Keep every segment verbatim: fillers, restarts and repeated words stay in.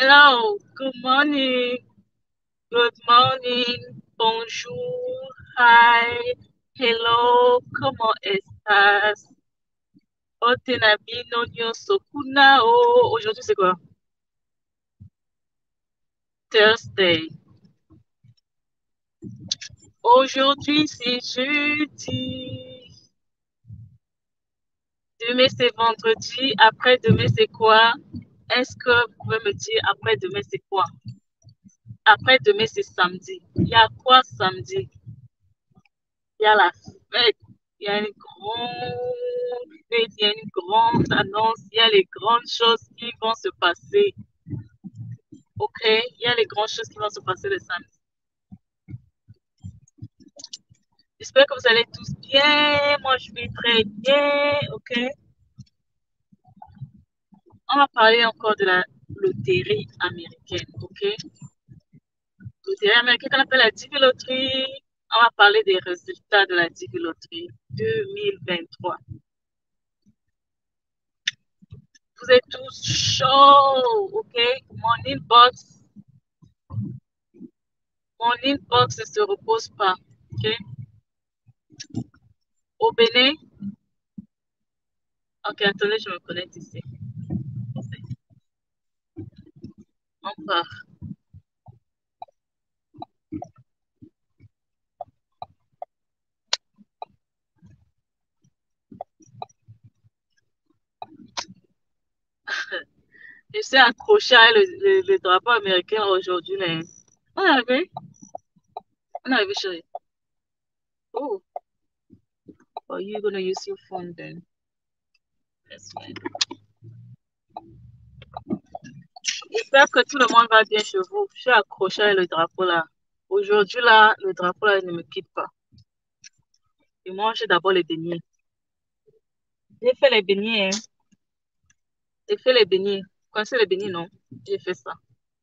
Hello, good morning, good morning, bonjour, hi, hello, ¿cómo estás? Otenabino nyonso kuna o. Aujourd'hui, c'est quoi? Thursday. Aujourd'hui, c'est jeudi. Demain, c'est vendredi. Après-demain, c'est quoi? Est-ce que vous pouvez me dire après-demain, c'est quoi? Après-demain, c'est samedi. Il y a quoi samedi? Il y a la fête, il y a une grande fête, il y a une grande annonce, il y a les grandes choses qui vont se passer. Ok, il y a les grandes choses qui vont se passer le samedi. J'espère que vous allez tous bien. Moi, je vais très bien. Ok. On va parler encore de la loterie américaine. Ok. Loterie américaine qu'on appelle la Divi Lottery. On va parler des résultats de la Divi Lottery deux mille vingt-trois. Vous êtes tous chauds. Ok. Mon inbox. Mon inbox ne se repose pas. Ok. Au Bénin. Ok, attendez, je me connecte ici. On part. Je suis accroché à le, le, le drapeau américain aujourd'hui. On est arrivé? On est arrivé, chérie. Oh, are you gonna use your phone then? That's fine. J'espère que tout le monde va bien chez vous. Je suis accroché à le drapeau là. Aujourd'hui là, le drapeau là ne me quitte pas. Et moi, j'ai d'abord les beignets. J'ai fait les beignets. Hein. J'ai fait les beignets. Vous connaissez les beignets, non? J'ai fait ça.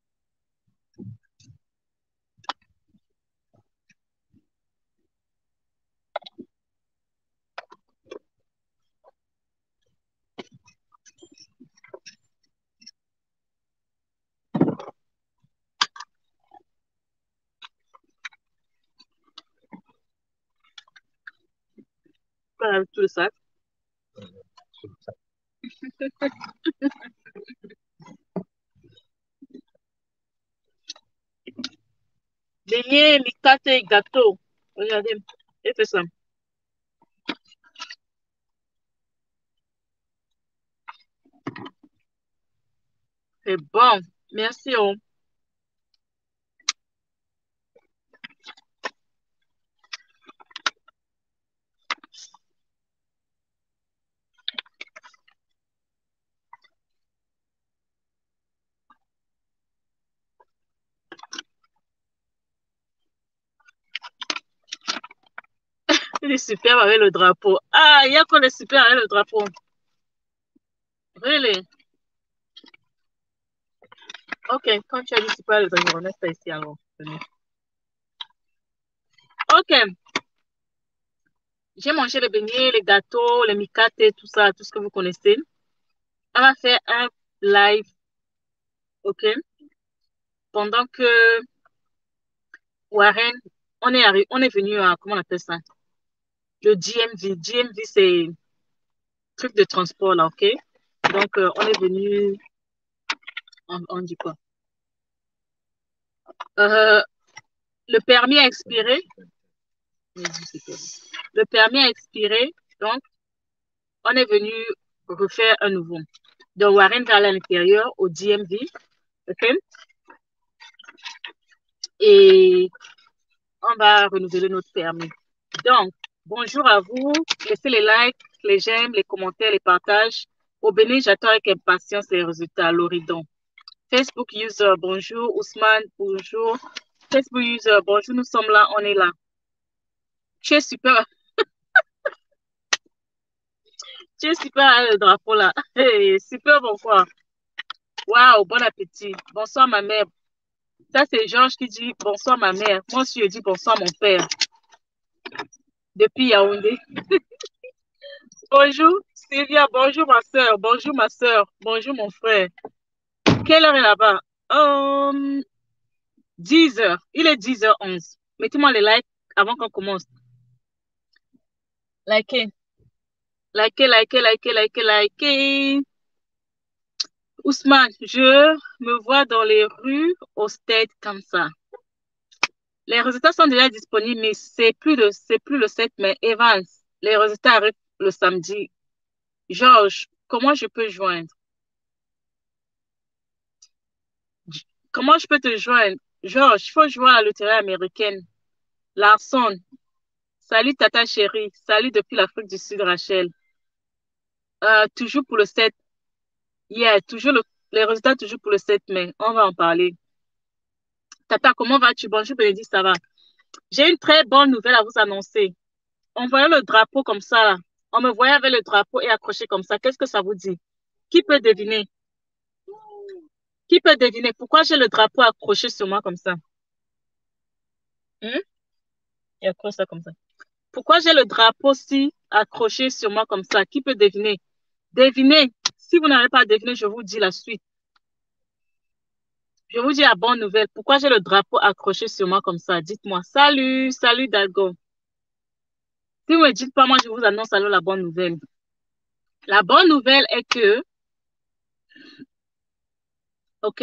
Pas avec tout le sac. Beignets, mictate, gâteau. Regardez, j'ai fait ça. C'est bon. Merci. Oh. Il est super avec le drapeau. Ah, il y a qu'on est super avec le drapeau. Really? Ok, quand tu as dit super avec le drapeau, on reste ici alors. Ok, j'ai mangé les beignets, les gâteaux, les micates, tout ça, tout ce que vous connaissez. On va faire un live, ok? Pendant que Warren, on est, arri- on est venu à, comment on appelle ça? Le G M V. G M V, c'est truc de transport là, ok? Donc, euh, on est venu, on, on dit quoi? Euh, le permis a expiré. Le permis a expiré, donc on est venu refaire un nouveau. Donc Warren va aller à l'intérieur au D M V, ok? Et on va renouveler notre permis. Donc, bonjour à vous. Laissez les likes, les j'aime, les commentaires, les partages. Au Bénin, j'attends avec impatience les résultats. Loridon. Facebook user, bonjour. Ousmane, bonjour. Facebook user, bonjour. Nous sommes là, on est là. Tu es super. Tu es super avec le drapeau là. Hey, super, bonsoir. Waouh, bon appétit. Bonsoir, ma mère. Ça, c'est Georges qui dit bonsoir, ma mère. Moi aussi, je dis bonsoir, mon père. Depuis Yaoundé. Bonjour, Sylvia. Bonjour, ma soeur. Bonjour, ma soeur. Bonjour, mon frère. Quelle heure est là-bas? Euh, dix heures. Il est dix heures onze. Mettez-moi les likes avant qu'on commence. Likez. Likez, likez, likez, likez, likez. Ousmane, je me vois dans les rues au stade comme ça. Les résultats sont déjà disponibles, mais c'est plus le, c'est plus le sept mai. Evans, les résultats arrivent le samedi. Georges, comment je peux joindre? Comment je peux te joindre? Georges, il faut jouer à la loterie américaine. Larson, salut Tata chérie. Salut depuis l'Afrique du Sud, Rachel. Euh, toujours pour le sept. Yeah, toujours le, les résultats toujours pour le sept mai. On va en parler. Tata, comment vas-tu? Bonjour, Bénédicte, ça va? J'ai une très bonne nouvelle à vous annoncer. On voyait le drapeau comme ça, là. On me voyait avec le drapeau et accroché comme ça. Qu'est-ce que ça vous dit? Qui peut deviner? Qui peut deviner pourquoi j'ai le drapeau accroché sur moi comme ça? Hmm? Et accroche ça comme ça. Pourquoi j'ai le drapeau si accroché sur moi comme ça? Qui peut deviner? Devinez. Si vous n'avez pas deviné, je vous dis la suite. Je vous dis la bonne nouvelle. Pourquoi j'ai le drapeau accroché sur moi comme ça? Dites-moi. Salut, salut Dalgo. Si vous ne me dites pas, moi, je vous annonce alors la bonne nouvelle. La bonne nouvelle est que, OK,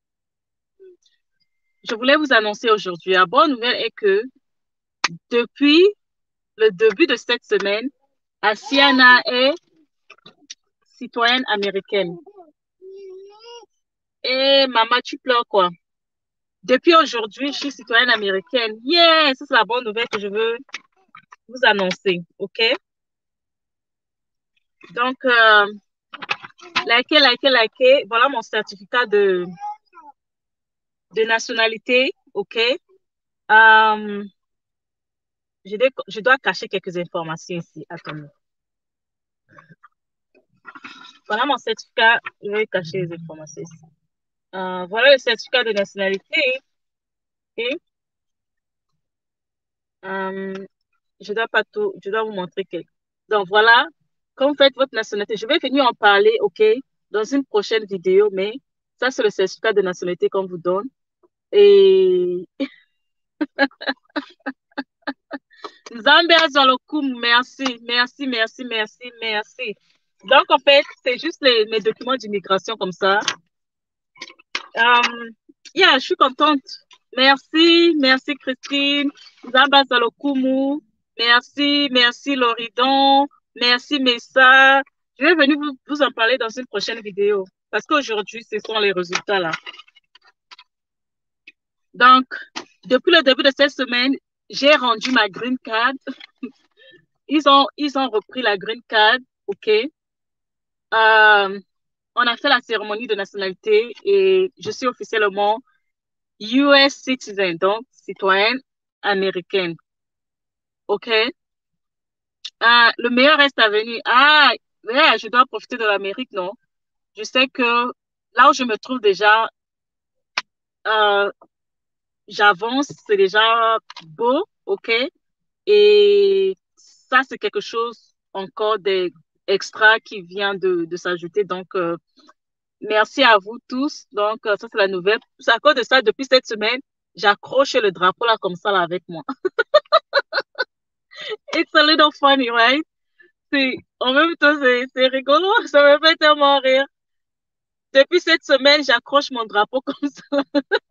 je voulais vous annoncer aujourd'hui. La bonne nouvelle est que depuis le début de cette semaine, Asiana est citoyenne américaine. Et maman, tu pleures quoi? Depuis aujourd'hui, je suis citoyenne américaine. Yeah! Ça, c'est la bonne nouvelle que je veux vous annoncer. OK? Donc, euh, likez, likez, likez. Voilà mon certificat de, de nationalité. OK? Euh, je, dois, je dois cacher quelques informations ici. Attendez. Voilà mon certificat. Je vais cacher les informations ici. Euh, voilà le certificat de nationalité. Et euh, je dois pas tout, je dois vous montrer que. Donc voilà, quand vous faites votre nationalité, je vais venir en parler, OK, dans une prochaine vidéo, mais ça, c'est le certificat de nationalité qu'on vous donne. Et Zambia Zalokum, merci, merci, merci, merci, merci. Donc, en fait, c'est juste les, mes documents d'immigration comme ça. Um, yeah, je suis contente. Merci, merci Christine. Zamba Zalokumu. Merci, merci Loridon. Merci Messa. Je vais venir vous, vous en parler dans une prochaine vidéo. Parce qu'aujourd'hui, ce sont les résultats là. Donc, depuis le début de cette semaine, j'ai rendu ma green card. Ils ont, ils ont repris la green card. OK. Euh, on a fait la cérémonie de nationalité et je suis officiellement U S citizen, donc citoyenne américaine. OK? Ah, le meilleur reste à venir. Ah, ouais, je dois profiter de l'Amérique, non? Je sais que là où je me trouve déjà, euh, j'avance, c'est déjà beau, OK? Et ça, c'est quelque chose encore d'extra qui vient de, de s'ajouter. Donc, euh, merci à vous tous. Donc, euh, ça, c'est la nouvelle. C'est à cause de ça, depuis cette semaine, j'accroche le drapeau là comme ça là avec moi. It's a little funny, right? C'est, en même temps, c'est, c'est rigolo. Ça me fait tellement rire. Depuis cette semaine, j'accroche mon drapeau comme ça.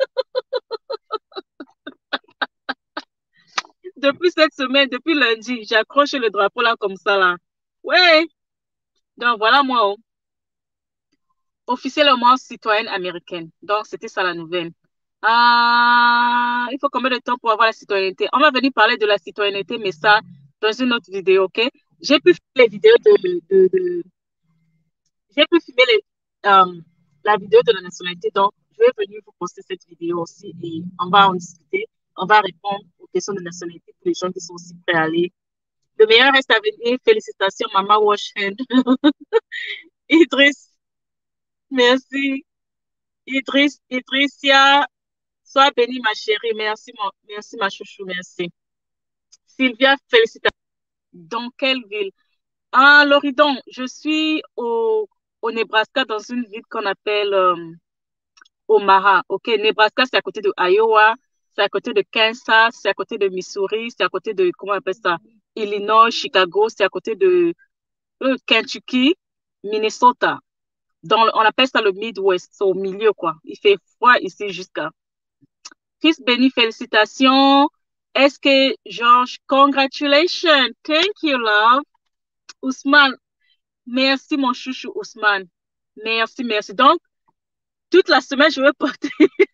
Depuis cette semaine, depuis lundi, j'accroche le drapeau là comme ça là. Ouais. Donc voilà moi, oh, officiellement citoyenne américaine. Donc c'était ça la nouvelle. Ah, il faut combien de temps pour avoir la citoyenneté? On va venir parler de la citoyenneté, mais ça dans une autre vidéo, ok? J'ai pu faire les vidéos de, de, de j'ai pu filmer les, euh, la vidéo de la nationalité, donc je vais venir vous poster cette vidéo aussi et on va en discuter. On va répondre aux questions de nationalité pour les gens qui sont aussi prêts à aller. Le meilleur reste à venir. Félicitations, Maman Washhand. Idriss, merci. Idriss, Idrissia, sois bénie, ma chérie. Merci, mon, merci, ma chouchou, merci. Sylvia, félicitations. Dans quelle ville? Ah, Loridon, je suis au, au Nebraska, dans une ville qu'on appelle euh, Omaha. OK, Nebraska, c'est à côté de Iowa, c'est à côté de Kansas, c'est à côté de Missouri, c'est à côté de, comment on appelle ça, Illinois, Chicago, c'est à côté de euh, Kentucky, Minnesota. Dans, le- on appelle ça le Midwest, c'est au milieu, quoi. Il fait froid ici jusqu'à. Fils béni, félicitations. Est-ce que, Georges, congratulations. Thank you, love. Ousmane, merci, mon chouchou, Ousmane. Merci, merci. Donc, toute la semaine, je vais porter.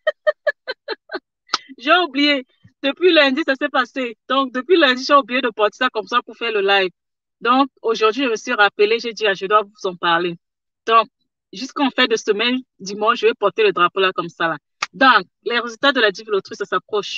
J'ai oublié. Depuis lundi, ça s'est passé. Donc, depuis lundi, j'ai oublié de porter ça comme ça pour faire le live. Donc, aujourd'hui, je me suis rappelé, j'ai dit, ah, je dois vous en parler. Donc, jusqu'en fin de semaine, dimanche, je vais porter le drapeau là comme ça là. Donc, les résultats de la Div Loterie, ça s'approche.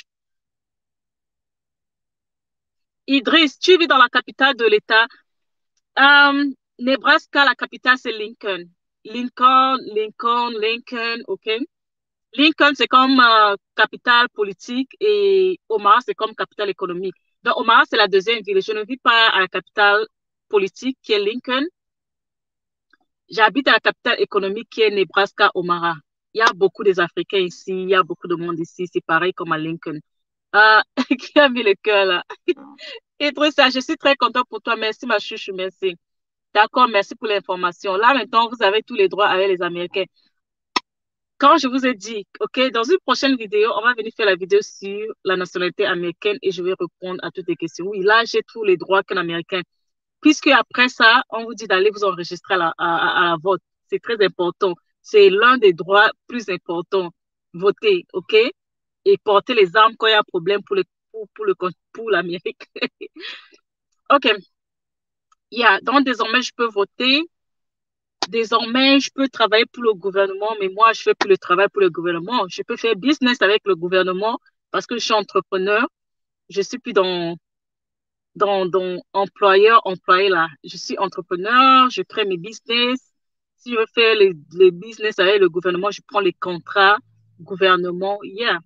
Idriss, tu vis dans la capitale de l'État. Euh, Nebraska, la capitale, c'est Lincoln. Lincoln, Lincoln, Lincoln, OK? Lincoln, c'est comme euh, capitale politique et Omaha, c'est comme capitale économique. Donc, Omaha, c'est la deuxième ville. Je ne vis pas à la capitale politique qui est Lincoln. J'habite à la capitale économique qui est Nebraska, Omaha. Il y a beaucoup des Africains ici, il y a beaucoup de monde ici. C'est pareil comme à Lincoln. Euh, qui a mis le cœur là? Et tout ça, je suis très content pour toi. Merci, ma chouchou, merci. D'accord, merci pour l'information. Là, maintenant, vous avez tous les droits avec les Américains. Quand je vous ai dit, OK, dans une prochaine vidéo, on va venir faire la vidéo sur la nationalité américaine et je vais répondre à toutes les questions. Oui, là, j'ai tous les droits qu'un Américain. Puisque après ça, on vous dit d'aller vous enregistrer à la, à, à, à la vote. C'est très important. C'est l'un des droits plus importants. Voter, OK? Et porter les armes quand il y a un problème pour le, pour, pour le, pour l'Amérique. OK. Yeah. Donc, désormais, je peux voter. Désormais, je peux travailler pour le gouvernement, mais moi, je fais plus le travail pour le gouvernement. Je peux faire business avec le gouvernement parce que je suis entrepreneur. Je suis plus dans, dans, dans employeur, employé là. Je suis entrepreneur, je crée mes business. Si je veux faire les, les business avec le gouvernement, je prends les contrats gouvernement. Yeah.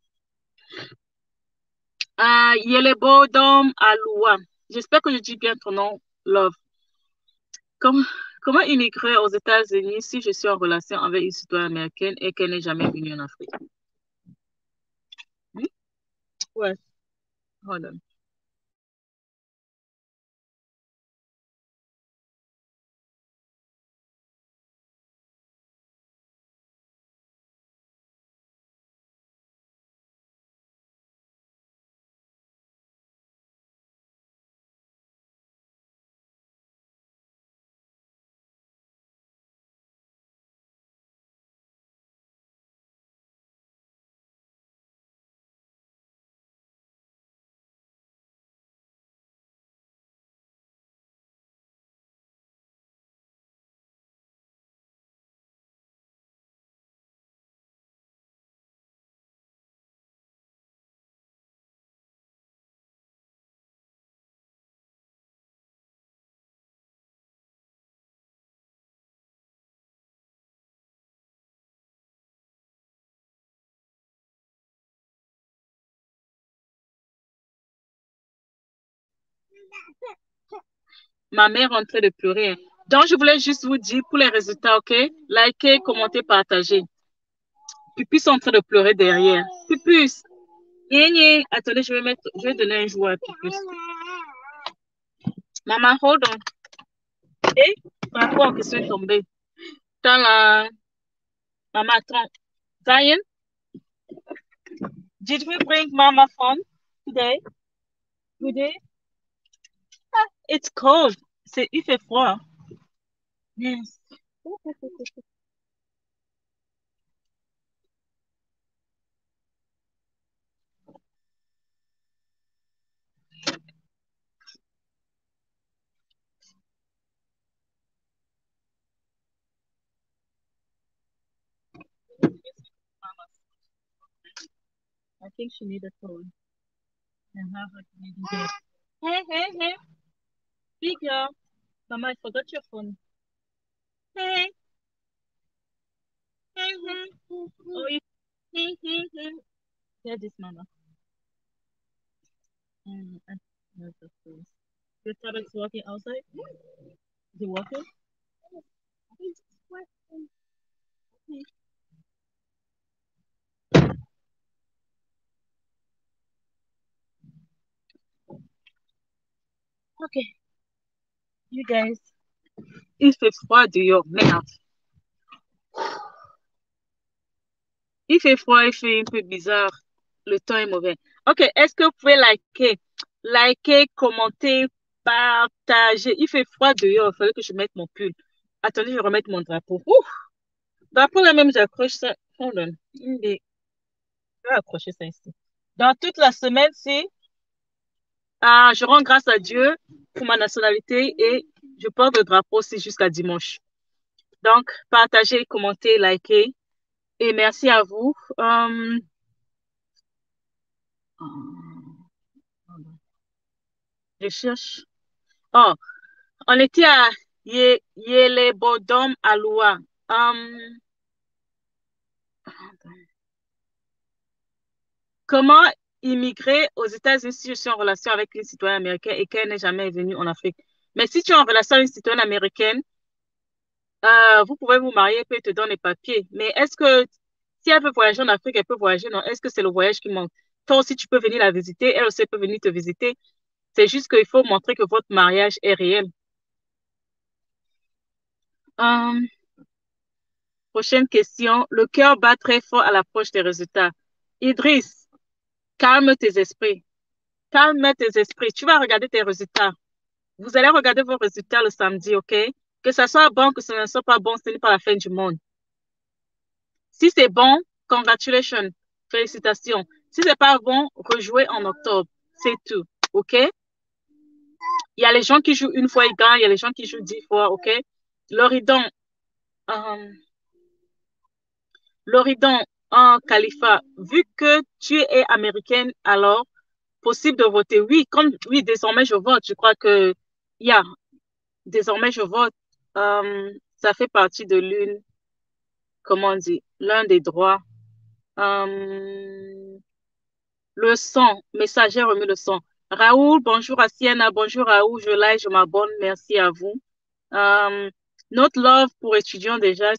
Ah, Yelebo Dom Aloua. J'espère que je dis bien ton nom, Love. Comment, comment immigrer aux États-Unis si je suis en relation avec une citoyenne américaine et qu'elle n'est jamais venue en Afrique? Hmm? Ouais, hold on. Ma mère est en train de pleurer. Donc, je voulais juste vous dire pour les résultats, OK? Likez, commentez, partagez. Pupus est en train de pleurer derrière. Pupus, gna, gna. Attendez, je vais mettre, je vais donner un jouet à Pupus. Maman, hold on. Et, par rapport que c'est tombé. Dans la, maman, attends. Zion, did we bring mama phone today? We did? It's cold. C'est, il fait froid. Yes. I think she need a phone. And have her reading there. Hey, hey, hey. Big girl. Mama, I forgot your phone. Hey, hey, hey. Oh, you, hey, hey, hey. Get this, Mama. Mm, I know the phone. Your tablet's working outside? Is it working? Ok, you guys. Il fait froid dehors, merde. Il fait froid, il fait un peu bizarre. Le temps est mauvais. Ok, est-ce que vous pouvez liker? Liker, commenter, partager. Il fait froid dehors, il fallait que je mette mon pull. Attendez, je vais remettre mon drapeau. Ouf! Drapeau là même, j'accroche ça. Hold on. Une des- Je vais accrocher ça ici. Dans toute la semaine, si ah, je rends grâce à Dieu pour ma nationalité et je porte le drapeau aussi jusqu'à dimanche. Donc, partagez, commentez, likez. Et merci à vous. Euh, je cherche. Oh, on était à Ye- Yelebodom Aloua. Euh, comment immigrer aux États-Unis si je suis en relation avec une citoyenne américaine et qu'elle n'est jamais venue en Afrique? Mais si tu es en relation avec une citoyenne américaine, euh, vous pouvez vous marier, puis elle te donne les papiers. Mais est-ce que si elle veut voyager en Afrique, elle peut voyager, non? Est-ce que c'est le voyage qui manque? Toi aussi, tu peux venir la visiter, elle aussi peut venir te visiter. C'est juste qu'il faut montrer que votre mariage est réel. Euh, prochaine question. Le cœur bat très fort à l'approche des résultats. Idriss, calme tes esprits. Calme tes esprits. Tu vas regarder tes résultats. Vous allez regarder vos résultats le samedi, OK? Que ça soit bon, que ce ne soit pas bon, ce n'est pas la fin du monde. Si c'est bon, congratulations. Félicitations. Si c'est pas bon, rejouez en octobre. C'est tout, OK? Il y a les gens qui jouent une fois, ils gagnent. Il y a les gens qui jouent dix fois, OK? Loridon, euh, Loridon en Khalifa, vu que tu es américaine, alors possible de voter. Oui, comme oui, désormais je vote. Je crois que il y a désormais je vote. Euh, ça fait partie de l'une, comment on dit, l'un des droits. Euh, le son, messager remet le son. Raoul, bonjour à Sienna, bonjour Raoul, je like, je m'abonne, merci à vous. Euh, notre love pour étudiants déjà.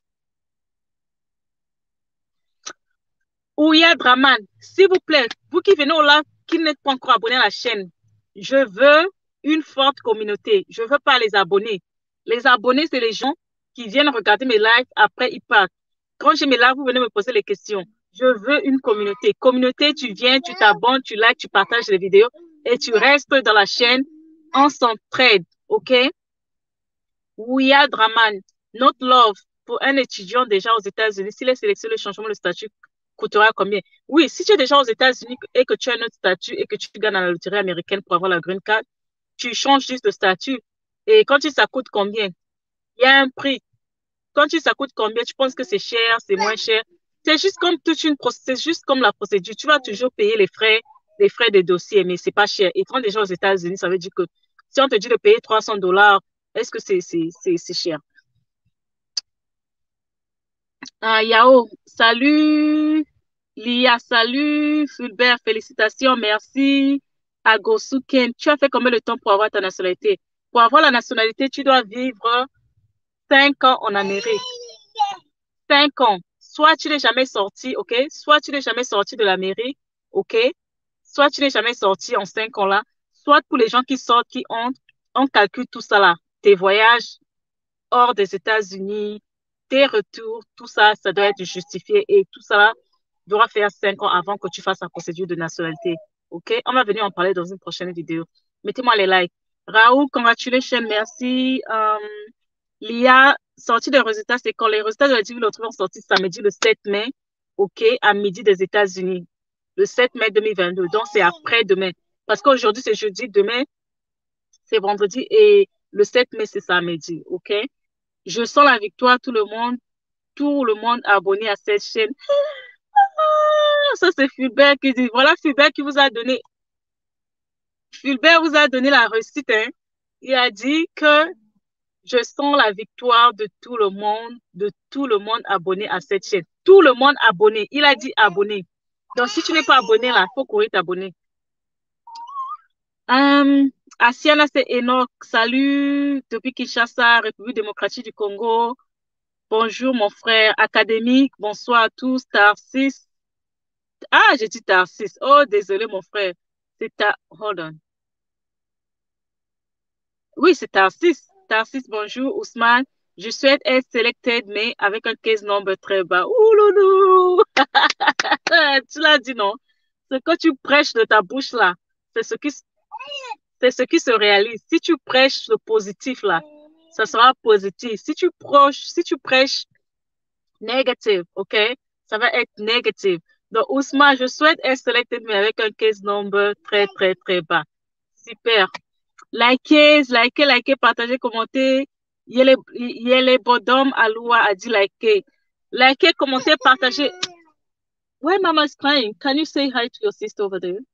Ouya Draman, s'il vous plaît, vous qui venez au live, qui n'êtes pas encore abonné à la chaîne, je veux une forte communauté. Je veux pas les abonnés. Les abonnés, c'est les gens qui viennent regarder mes lives, après ils partent. Quand j'ai mes lives, vous venez me poser les questions. Je veux une communauté. Communauté, tu viens, tu t'abonnes, tu likes, tu partages les vidéos et tu restes dans la chaîne. On s'entraide, OK? Ouya Draman, notre love pour un étudiant déjà aux États-Unis, s'il est sélectionné, le changement de statut coûtera combien? Oui, si tu es déjà aux États-Unis et que tu as notre statut et que tu gagnes à la loterie américaine pour avoir la green card, tu changes juste de statut. Et quand tu ça coûte combien? Il y a un prix. Quand tu ça coûte combien? Tu penses que c'est cher, c'est moins cher? C'est juste comme toute une c'est juste comme la procédure. Tu vas toujours payer les frais, les frais des dossiers, mais c'est pas cher. Et quand déjà aux États-Unis, ça veut dire que si on te dit de payer trois cents dollars, est-ce que c'est c'est c'est c'est cher? Ah, Yao, salut. Lia, salut. Fulbert, félicitations, merci. Agosuken, tu as fait combien de temps pour avoir ta nationalité? Pour avoir la nationalité, tu dois vivre cinq ans en Amérique. Cinq ans. Soit tu n'es jamais sorti, OK? Soit tu n'es jamais sorti de l'Amérique, OK? Soit tu n'es jamais sorti en cinq ans là. Soit pour les gens qui sortent, qui entrent, on calcule tout ça là. Tes voyages hors des États-Unis, tes retours, tout ça, ça doit être justifié et tout ça doit faire cinq ans avant que tu fasses la procédure de nationalité. OK? On va venir en parler dans une prochaine vidéo. Mettez-moi les likes. Raoul, congratulations, merci. Um, Lia, sortie des résultats, c'est quand les résultats de la Divi Lotterie ont sorti samedi le sept mai, OK, à midi des États-Unis. Le sept mai deux mille vingt-deux. Donc, c'est après-demain. Parce qu'aujourd'hui, c'est jeudi, demain, c'est vendredi et le sept mai, c'est samedi. OK? Je sens la victoire, tout le monde, tout le monde abonné à cette chaîne. Ah, ça, c'est Fulbert qui dit, voilà Fulbert qui vous a donné, Fulbert vous a donné la réussite, hein. Il a dit que je sens la victoire de tout le monde, de tout le monde abonné à cette chaîne. Tout le monde abonné. Il a dit abonné. Donc, si tu n'es pas abonné, là, il faut courir t'abonner. Um, Asiana, c'est Enoch. Salut, depuis Kinshasa, République démocratique du Congo. Bonjour, mon frère académique. Bonsoir à tous. Tarsis. Ah, j'ai dit Tarsis. Oh, désolé, mon frère. C'est ta... Hold on. Oui, c'est Tarsis. Tarsis, bonjour, Ousmane. Je souhaite être selected, mais avec un case number très bas. Ouh, loulou! Tu l'as dit, non? Ce que tu prêches de ta bouche, là, c'est ce qui, c'est ce qui se réalise. Si tu prêches le positif, là, ça sera positif. Si tu prêches, si tu prêches négatif, OK? Ça va être négatif. Donc, Ousmane, je souhaite être selected, mais avec un case number très, très, très bas. Super. Likez, likez, likez, partagez, commentez. Yele, Yele Bodom Aloua a dit likez. Likez, commentez, partagez. Where Mama is crying, can you say hi to your sister over there?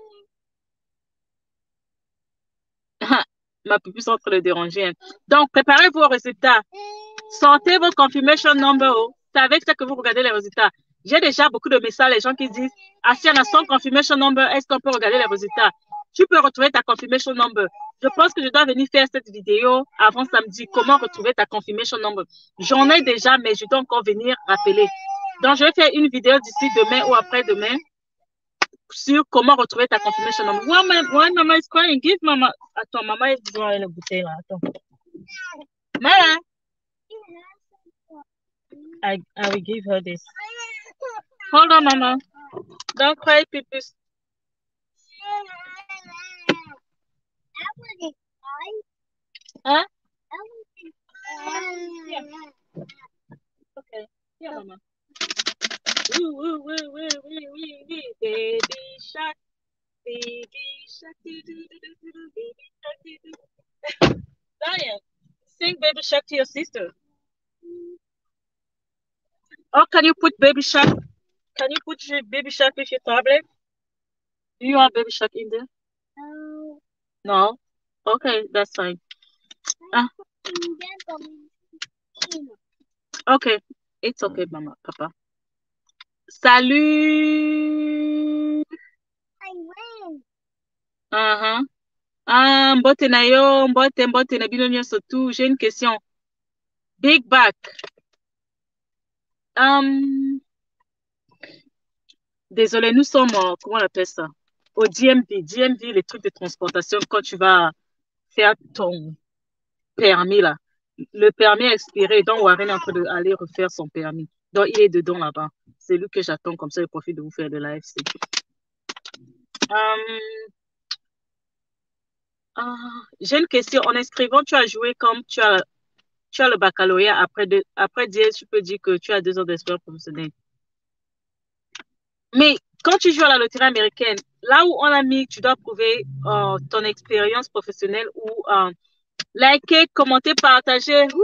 Ma pupille est en train de déranger. Hein. Donc, préparez vos résultats. Sortez vos confirmation number. Oh. C'est avec ça que vous regardez les résultats. J'ai déjà beaucoup de messages, les gens qui disent, ah, si on a son confirmation number, est-ce qu'on peut regarder les résultats? Tu peux retrouver ta confirmation number. Je pense que je dois venir faire cette vidéo avant samedi. Comment retrouver ta confirmation number? J'en ai déjà, mais je dois encore venir rappeler. Donc, je vais faire une vidéo d'ici demain ou après-demain sur comment retrouver ta confirmation number. Why, my, why mama is crying? Give mama. Attends, maman est devant la bouteille là. Attends. Mama. I, I will give her this. Hold on, mama. Don't cry, pipis. Huh? Yeah. Okay. Yeah, mama. Woo, woo, woo, woo, woo, woo, woo. Baby shark, baby shark, doo, doo, doo, doo, doo, baby shark, doo, doo. Diane, sing Baby Shark to your sister. Or can you put Baby Shark? Can you put Baby Shark with your tablet? Do you have Baby Shark in there? No. No? Okay, that's fine. Ah. Okay, it's okay, Mama, Papa. Salut! I win. Uh-huh. Ah, mbote na yo, mbote, mbote na bino nyonso tout. J'ai une question. Big back. Um, désolé, nous sommes, euh, comment on appelle ça? Au D M V. D M V, les trucs de transportation, quand tu vas faire ton permis, là. Le permis est expiré, donc Warren est en train d'aller refaire son permis. Donc, il est dedans là-bas. C'est lui que j'attends, comme ça, je profite de vous faire de l'A F C. Um, uh, j'ai une question. En inscrivant, tu as joué comme tu as, tu as le baccalauréat. Après, de, après D S, tu peux dire que tu as deux ans d'expérience professionnelle. Mais quand tu joues à la loterie américaine, là où on a mis, tu dois prouver euh, ton expérience professionnelle ou euh, liker, commenter, partager. Ouh!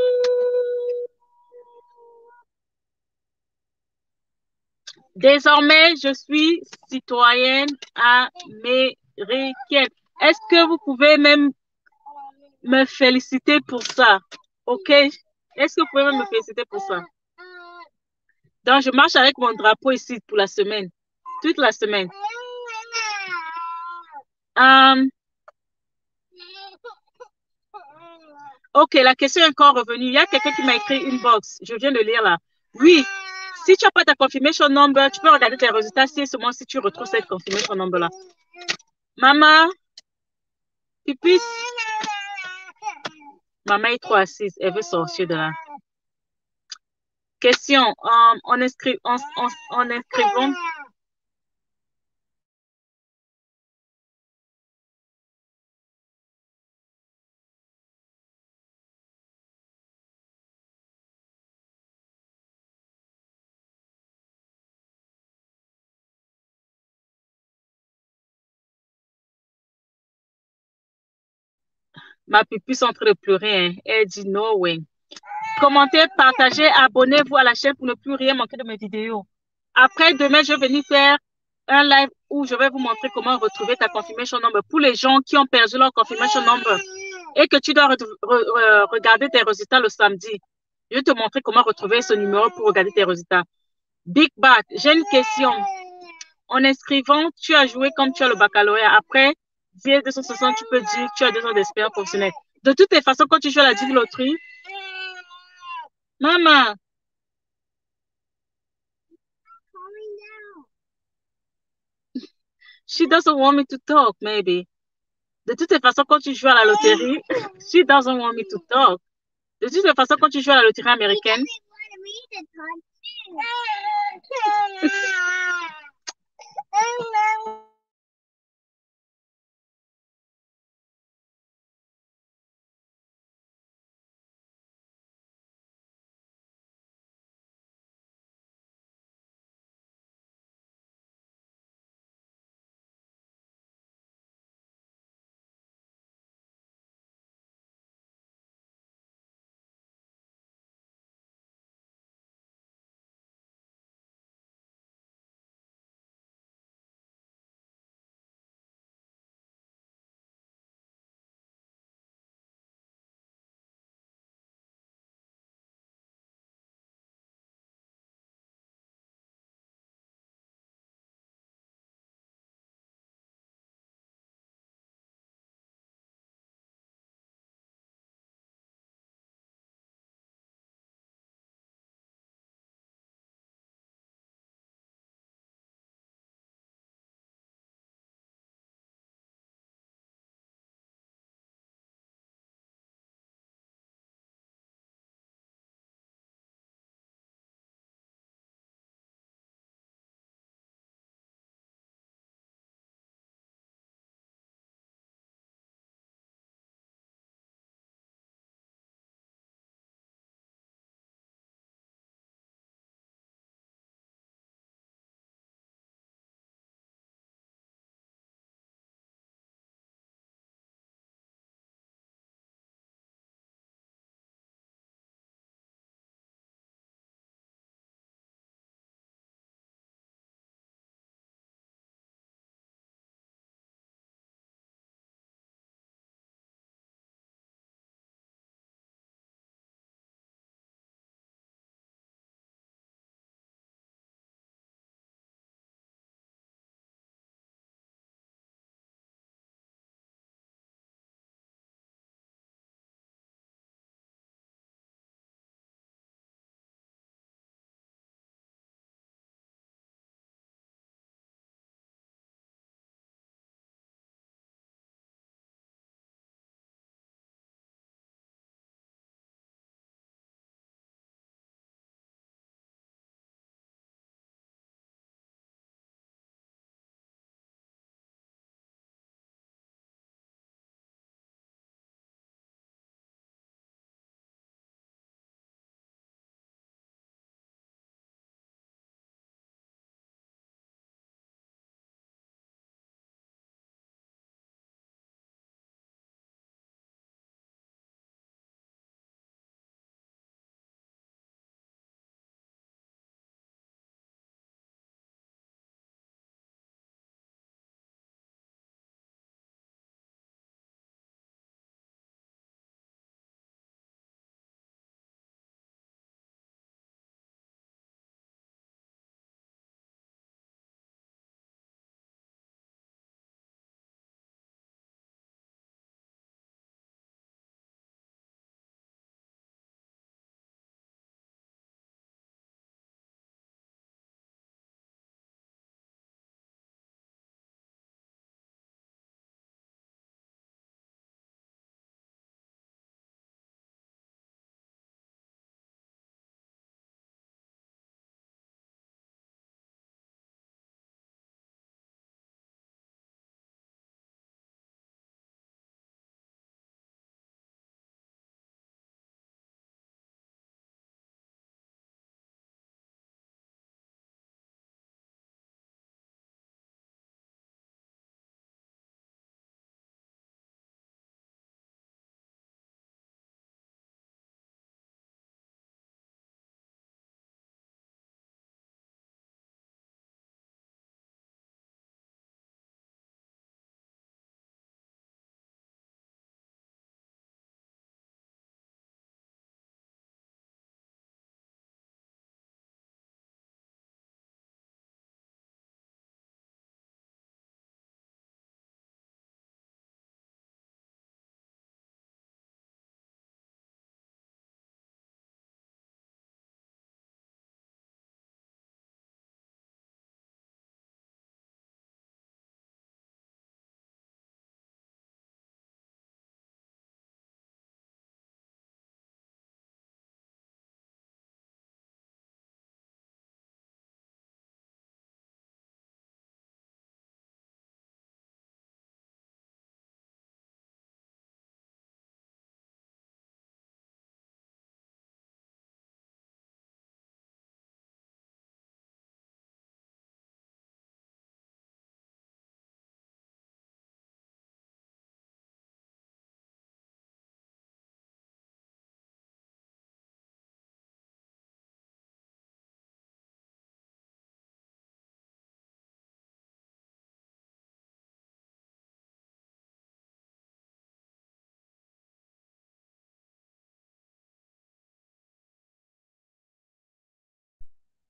Désormais, je suis citoyenne américaine. Est-ce que vous pouvez même me féliciter pour ça? OK? Est-ce que vous pouvez même me féliciter pour ça? Donc, je marche avec mon drapeau ici pour la semaine. Toute la semaine. Um, OK, la question est encore revenue. Il y a quelqu'un qui m'a écrit une box. Je viens de lire là. Oui. Si tu n'as pas ta confirmation number, tu peux regarder tes résultats si seulement si tu retrouves cette confirmation number là. Maman, pipis. Maman est trop assise. Elle veut sortir de là. Question. Um, on inscrit, on, on, on inscrivant. Ma pupille est en train de pleurer. Hein. Elle dit no way. Commentez, partagez, abonnez-vous à la chaîne pour ne plus rien manquer de mes vidéos. Après, demain, je vais venir faire un live où je vais vous montrer comment retrouver ta confirmation number pour les gens qui ont perdu leur confirmation number et que tu dois re re regarder tes résultats le samedi. Je vais te montrer comment retrouver ce numéro pour regarder tes résultats. Big Bat, j'ai une question. En inscrivant, tu as joué comme tu as le baccalauréat. Après, D S deux cent soixante, tu peux dire que tu as deux ans d'expérience professionnelle. De toutes les façons, quand tu joues à la Divi Loterie, maman, she doesn't want me to talk, maybe. De toutes les façons, quand tu joues à la loterie, she doesn't want me to talk. De toutes les façons, quand tu joues à la loterie américaine,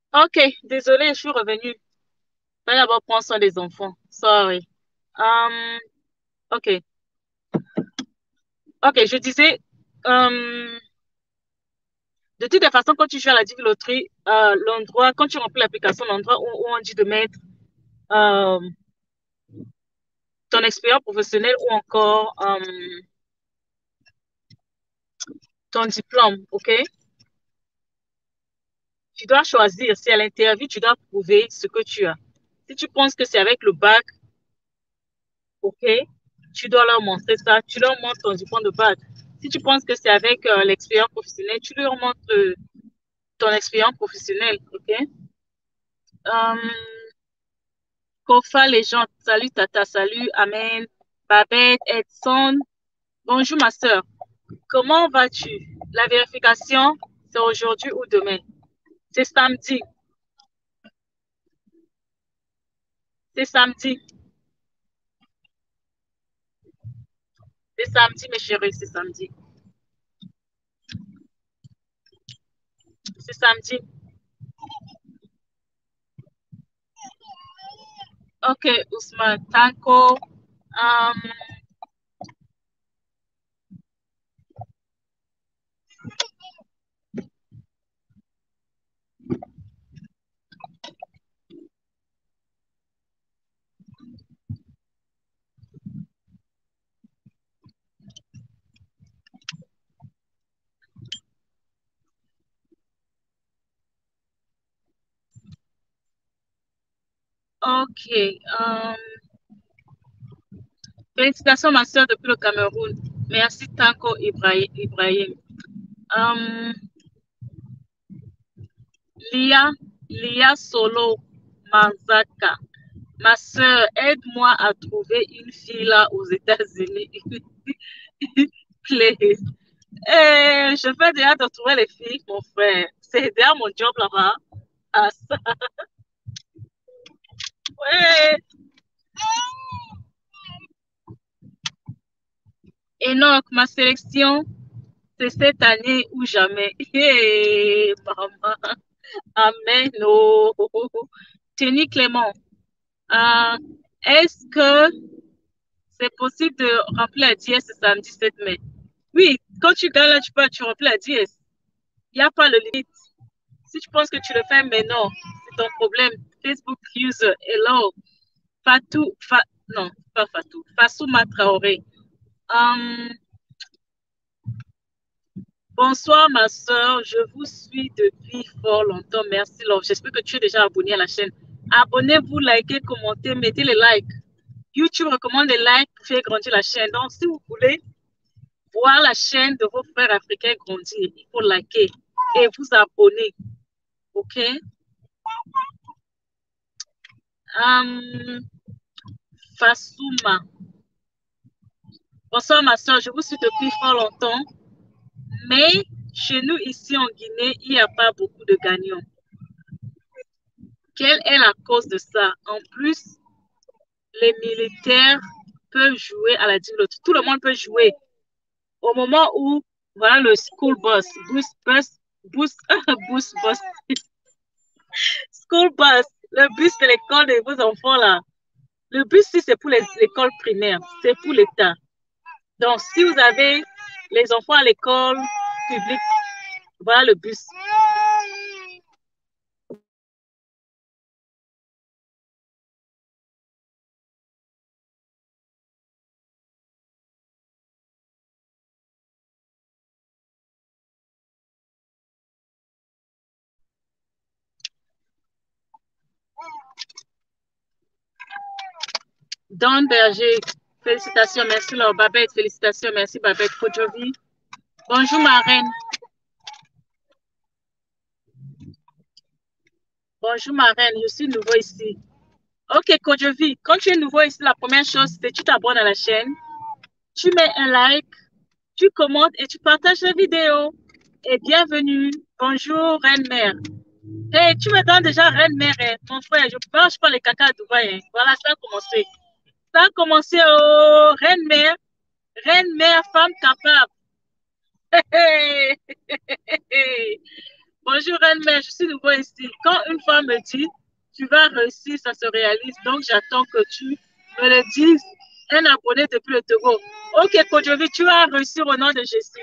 Ok, désolée, je suis revenue. Je vais d'abord prendre soin des enfants. Sorry. Um, ok, ok, je disais, euh, de toutes les façons, quand tu joues à la Divi Loterie, euh, l'endroit, quand tu remplis l'application, l'endroit où, où on dit de mettre euh, ton expérience professionnelle ou encore euh, ton diplôme, ok? Tu dois choisir. Si à l'interview, tu dois prouver ce que tu as. Si tu penses que c'est avec le bac, ok, tu dois leur montrer ça. Tu leur montres ton diplôme de bac. Si tu penses que c'est avec euh, l'expérience professionnelle, tu leur montres euh, ton expérience professionnelle, ok? Euh, Kofa, les gens, salut Tata, salut Amen, Babette, Edson. Bonjour ma soeur. Comment vas-tu? La vérification, c'est aujourd'hui ou demain? C'est samedi. C'est samedi. C'est samedi, mes chéris, c'est samedi. C'est samedi. Ok, Ousmane, Tanko. Um, ok. Um, félicitations, ma soeur, depuis le Cameroun. Merci, Tanko Ibrahim. Ibrahim. Um, Lia, Lia Solo Manzaka. Ma soeur, aide-moi à trouver une fille là aux États-Unis. Please. Eh, je fais déjà de trouver les filles, mon frère. C'est déjà mon job là-bas. Ah, ça, ouais. Enoch, ma sélection, c'est cette année ou jamais. Hey, maman. Amen. Oh. Tenny Clément, euh, est-ce que c'est possible de remplir la dièse ce samedi sept mai? Oui, quand tu gagnes là, tu peux, tu remplis la dièse. Il n'y a pas de limite. Si tu penses que tu le fais maintenant, c'est ton problème. Facebook user, hello. Fatou, fa, non, pas Fatou. Fassouma Traoré. Um, bonsoir, ma soeur. Je vous suis depuis fort longtemps. Merci, Love. J'espère que tu es déjà abonné à la chaîne. Abonnez-vous, likez, commentez, mettez les likes. YouTube recommande les likes pour faire grandir la chaîne. Donc, si vous voulez voir la chaîne de vos frères africains grandir, il faut liker et vous abonner. OK? Um, Fassouma. Bonsoir, ma soeur. Je vous suis depuis fort longtemps. Mais chez nous, ici en Guinée, il n'y a pas beaucoup de gagnants. Quelle est la cause de ça? En plus, les militaires peuvent jouer à la dilote. Tout le monde peut jouer. Au moment où, voilà, le school bus, bus, bus, bus, bus, bus, school bus, le bus de l'école de vos enfants là. Le bus, si c'est pour l'école primaire, c'est pour l'État. Donc, si vous avez les enfants à l'école publique, voilà le bus. Don Berger, félicitations, merci Laure. Babette, félicitations, merci Babette. Kojovi. Bonjour ma reine. Bonjour ma reine, je suis nouveau ici. Ok Kojovi, quand tu es nouveau ici, la première chose, c'est que tu t'abonnes à la chaîne, tu mets un like, tu commentes et tu partages la vidéo. Et bienvenue. Bonjour Reine Mère. Hey, tu me donnes déjà Reine Mère, hein. Mon frère, je ne mange pas les caca à Dubaï. Hein. Voilà, ça a commencé. Ça a commencé, oh, Reine Mère, Reine Mère, femme capable. Hey, hey, hey, hey. Bonjour Bonjour Reine-Mère, je suis nouveau ici. Quand une femme me dit, tu vas réussir, ça se réalise. Donc, j'attends que tu me le dises. Un abonné depuis le Togo. Ok, Kodjovi, tu vas réussir au nom de Jésus.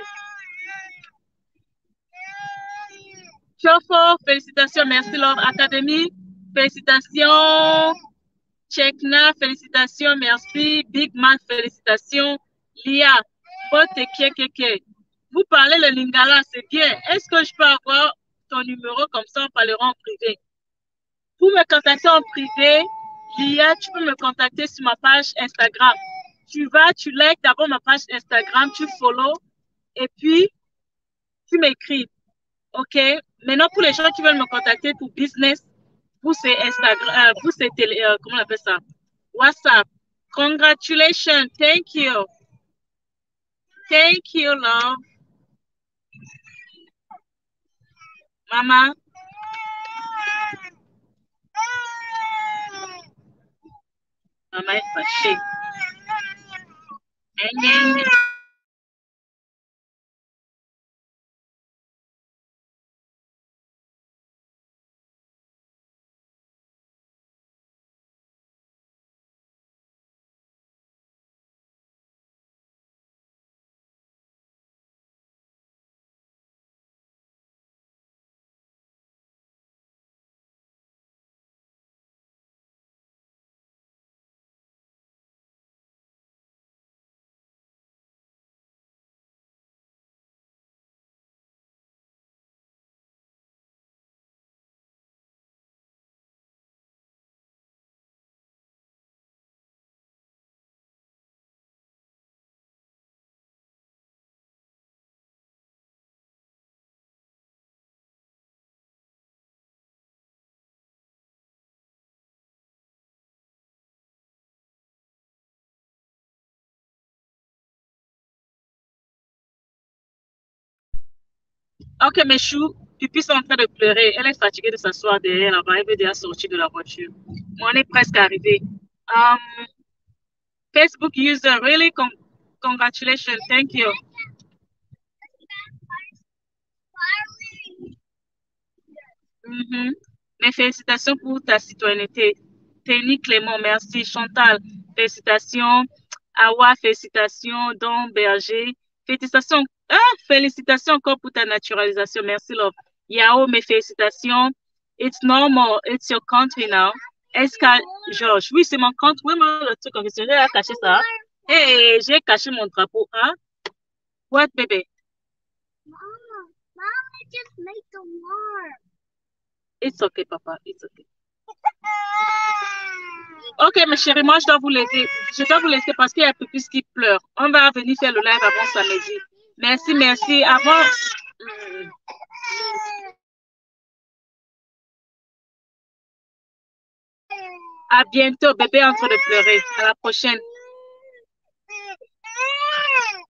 Chauffeur, félicitations, merci Love Academy. Félicitations. Chekna, félicitations, merci. Big Man, félicitations. Lia, Bote Kekeke. Vous parlez le lingala, c'est bien. Est-ce que je peux avoir ton numéro comme ça, on parlera en privé? Pour me contacter en privé, Lia, tu peux me contacter sur ma page Instagram. Tu vas, tu likes d'abord ma page Instagram, tu follow, et puis tu m'écris. OK? Maintenant, pour les gens qui veulent me contacter pour business, pour ces Instagram, euh, pour ces télé, euh, comment on appelle ça? WhatsApp. Congratulations. Thank you. Thank you, love. Maman. Maman est fâchée. Ok, mes choux, Pipi sont en train de pleurer. Elle est fatiguée de s'asseoir derrière là-bas. Elle veut déjà sortir de la voiture. On est presque arrivé. Um, Facebook user, really, con congratulations. Thank you. Mm -hmm. Mes félicitations pour ta citoyenneté. Téni Clément, merci. Chantal, félicitations. Awa, félicitations. Don Berger, félicitations. Ah, félicitations encore pour ta naturalisation. Merci, love. Yao, mes félicitations. It's normal. It's your country now. Est-ce que Georges, oui, c'est mon compte. Oui, moi, le truc en question, j'ai caché ça. Hey, j'ai caché mon drapeau. Hein? What, bébé? Mama, Mama just made the mark. It's okay, papa. It's okay. Ok, mes chéris, moi, je dois vous laisser. Je dois vous laisser parce qu'il y a Pupus qui pleure. On va venir faire le live avant samedi. Merci, merci. Avant... À bientôt, bébé est en train de pleurer. À la prochaine.